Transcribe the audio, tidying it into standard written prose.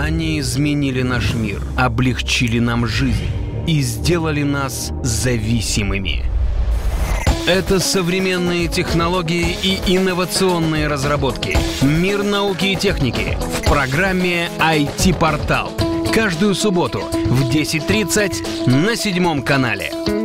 Они изменили наш мир, облегчили нам жизнь и сделали нас зависимыми. Это современные технологии и инновационные разработки. Мир науки и техники в программе IT-портал. Каждую субботу в 10:30 на 7 канале.